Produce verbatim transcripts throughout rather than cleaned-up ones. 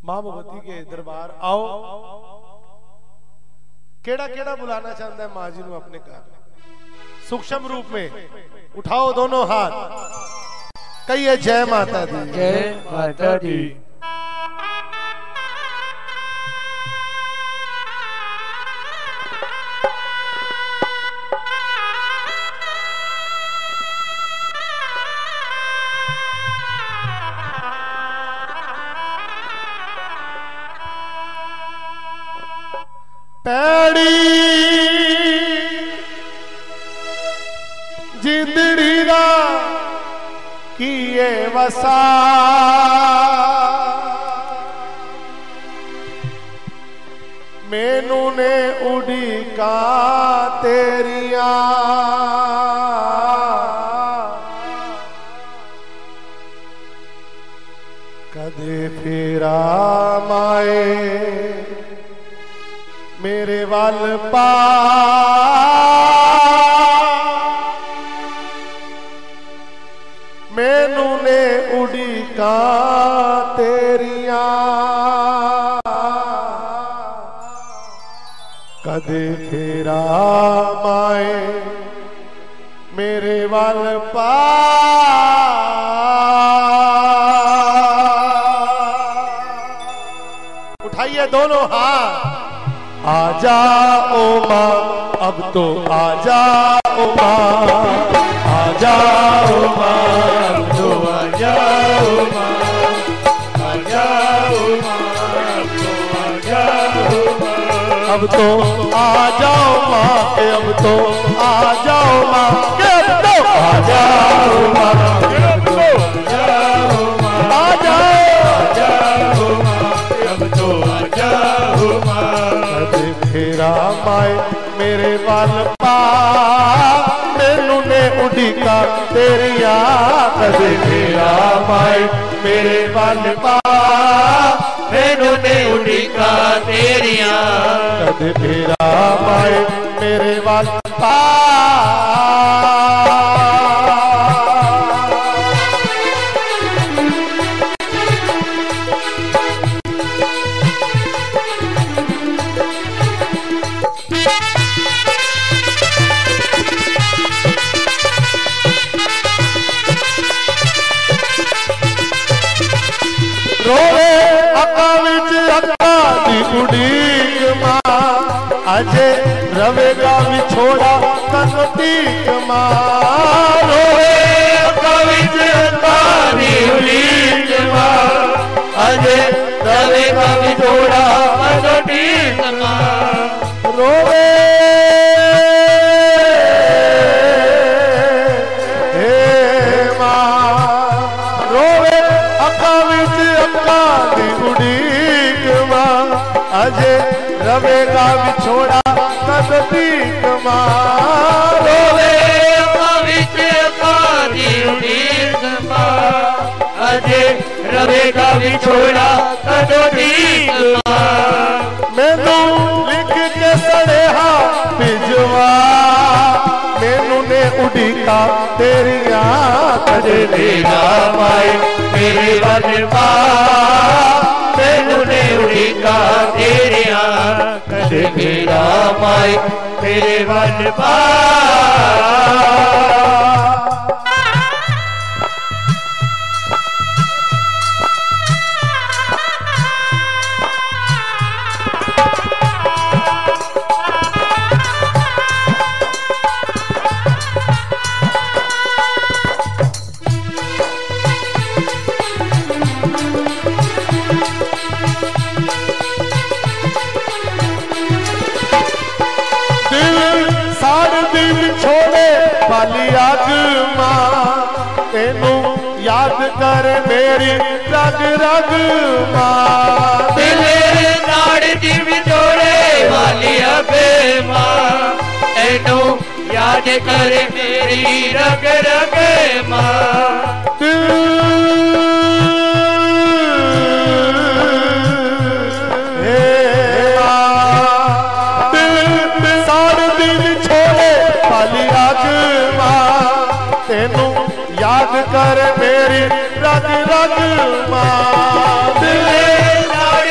मां भगवती के दरबार आओ। केड़ा केड़ा बुलाना चाहता है मां जी को अपने घर सूक्ष्म रूप में। उठाओ दोनों हाथ, कहिए जय माता दी। जय माता दी। पैड़ी जिंदड़ी दा किए वसा, मैनू ने उड़ीका तेरिया, कदे फेरा माए मेरे वाल पा, मैनू ने उड़ीका तेरिया, कदे फेरा माए मेरे वाल पा। उठाइए दोनों हाथ। आ जाओ माँ अब तो आ जाओ माँ, आ जाओ माँ अब तो आ जाओ माँ, आ जाओ माँ अब तो आ जाओ माँ, अब तो आ जाओ माँ, अब तो आ जाओ माँ, अब तो आ जाओ माँ, आ जाओ माँ, अब तो आ जाओ माँ। फेरा माए मेरे वाल पा, मैनू ने उड़ीका तेरिया, कदे फेरा माए मेरे वाल पा, मैनू ने उड़ीका तेरिया, कदे फेरा माए मेरे वाल पा। रोवे अका विच अका दी उड़ीक मां, अजे रवेगा विछोड़ा तन तीक मां। रोवे अका विच अका दी उड़ीक मां, अजे रवेगा विछोड़ा तन तीक मां। रोवे हे मां, रोवे अका विच उड़ीक मां, अजे रवेगा विछोड़ा तदीक मां। रोवे अका विच अका दी उड़ीक मां, अजे रवेगा विछोड़ा तदीक मां। मैनू लिख के सड़ेहा भिजवा, मैनू ने उड़ीका तेरिया, कदे फेरा माए मेरे वाल पा, मैनू ने उड़ीका तेरिया, कदे फेरा माए मेरे वाल पा। वाली आग मां, तेनू याद कर मेरी रग रग मां। दिल नाड़ दी विछोड़े वाली आग मां, तेनू याद कर मेरी रग रग मां। तेनू याद कर मेरी रग रग मां। दिल नाड़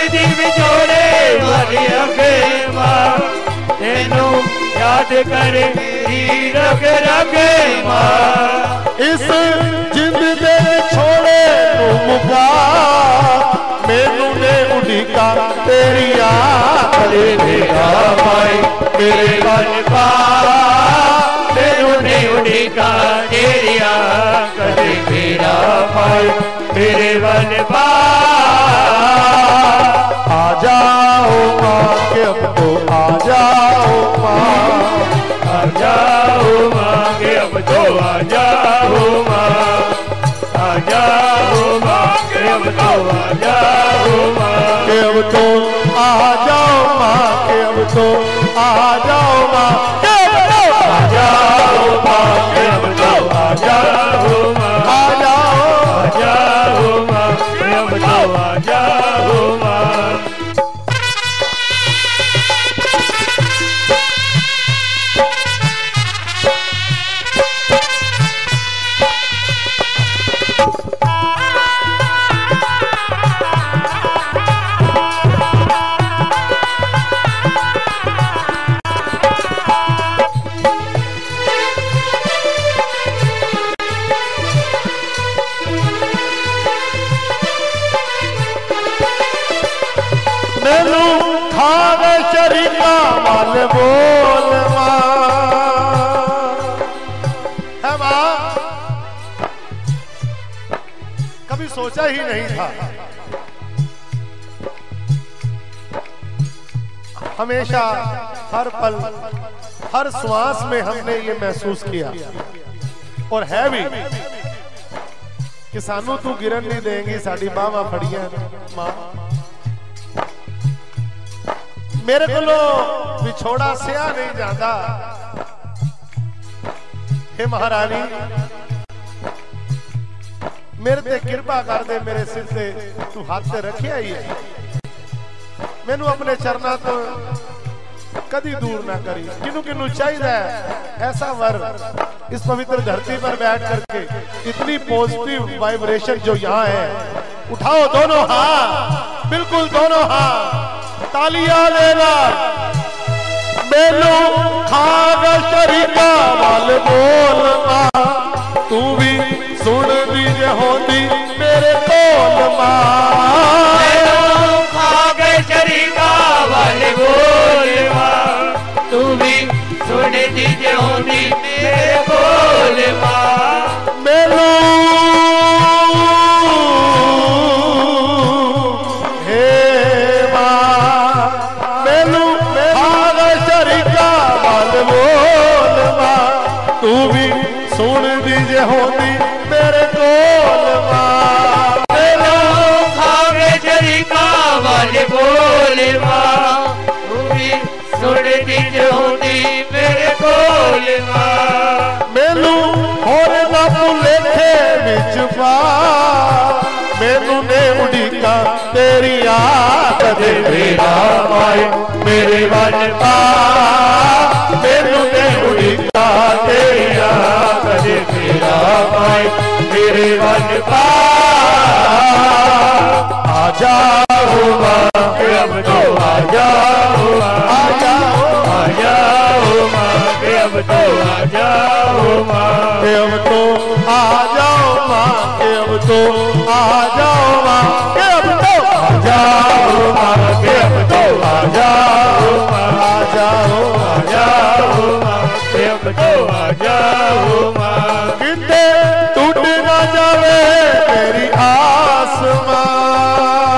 करे मेरी रग रग मां। इस जिंद दे छोड़े नू मुका मैनू ने उड़ीका तेरी याद करे मेरा भाई मेरे वन पा मैनू ने उड़ीका तेरी याद करे मेरा भाई मेरे वन पा। आ जाओ माँ के अब तो आ जाओ माँ, आ जाओ माँ के अब तो आ जाओ माँ, आ जाओ माँ के अब तो आ जाओ माँ के अब तो आ जाओ माँ के अब तो आ जाओ माँ के अब तो आ जाओ माँ के अब तो आ जाओ माँ, आ जाओ आ जाओ माँ के अब तो आ जाओ माँ। बोल माँ है माँ, कभी सोचा ही नहीं था। हमेशा हर पल हर श्वास में हमने ये महसूस किया और है भी कि सानू तू गिरन नहीं देंगी, साड़ी बावां फड़ियां मां। मेरे को विछोड़ा सिया नहीं जाता। हे महारानी मेरे ते कृपा कर दे, मेरे सिर से तू हाथ से रखिया ही है, मैनू अपने चरना तो कदी दूर ना करी। किनू किनू चाहिए ऐसा वर इस पवित्र धरती पर बैठ करके इतनी पॉजिटिव वाइब्रेशन जो यहाँ है। उठाओ दोनों हाथ, बिल्कुल दोनों हाथ, तालियां देना। मेनू खाग शरीका वाल बोल मां, तू भी सुन दीजे होंदी मेरे कोल मां। मेनू खाग शरीका वाल बोल मां, तू भी सुन दीजे होंदी मेरे कोल मां। मेनू तू भी सुन दीजे होती मेरे कोल मां। मेनू खावे शरीका वाले बोल मां, तू भी सुन दीजे होती मेरे कोल मां। मैनू होर ना भुलेखे विच पा, मैनू ने उड़ीका तेरी याद दे मेरा माए मेरे वन पा। मैनू ने उड़ीका तेरी याद दे मेरा माए मेरे वन पा। आ जाओ मां के अब तो आ जाओ, आ जाओ, आ जाओ मां के अब तो आ जाओ मां, के अब तो आ जाओ मां, के अब तो आ जाओ मां, के अब तो आ जाओ मां, के अब तो आ जाओ मां, आ जाओ, आ जाओ मां के अब तो आ जाओ मां। किते टूट ना जावे तेरी आस मां।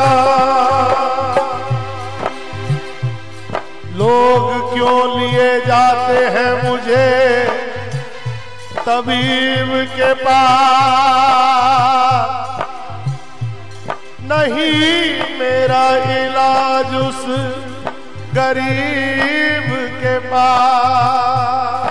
लोग क्यों लिए जाते हैं मुझे तबीब के पास, नहीं मेरा इलाज उस गरीब के पास।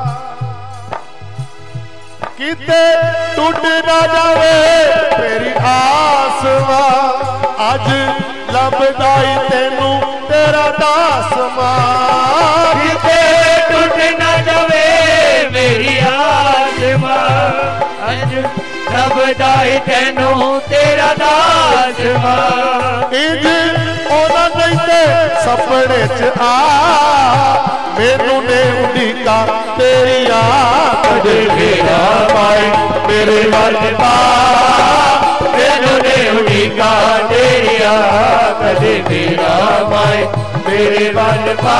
किते टूट ना जावे तेरी आस मां, अज लभदाई तेनू तेरा दास मां। किते टूट ना जावे मेरी आस मां, अज लभदाई तेनू तेरा दास मां। इंज ओना नहीं ते सपने च आ, मैनू ने उड़ीका तेरिया कदे फेरा पाए मेरे वल पा मैनू ने उड़ीका तेरिया कदे फेरा पाए मेरे वल पा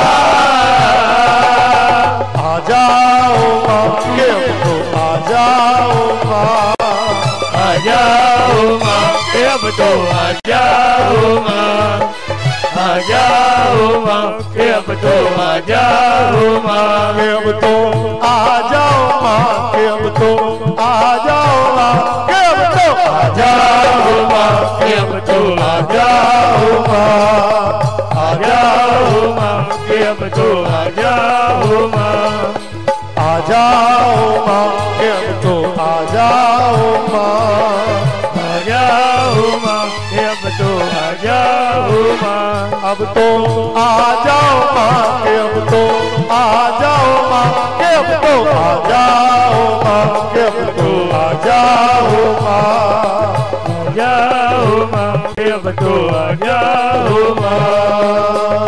आ जाओ माँ के अब तो आ जाओ माँ आ जाओ माँ के अब तो आ जाओ माँ आ जाओ माँ के अब तो आ जाओ माँ के अब तो आ जाओ माँ के अब तो आ जाओ माँ के अब तो आ जाओ माँ के अब तो आ जाओ माँ आ जाओ माँ के अब तो आ जाओ माँ आ जाओ माँ के अब तो आ जाओ माँ आ जाओ माँ के अब तो आ जाओ माँ अब तो आ जाओ माँ के अब तो आ जाओ माँ के अब तो आ जाओ माँ के अब तो आ जाओ माँ आ जाओ माँ के अब तो आ जाओ माँ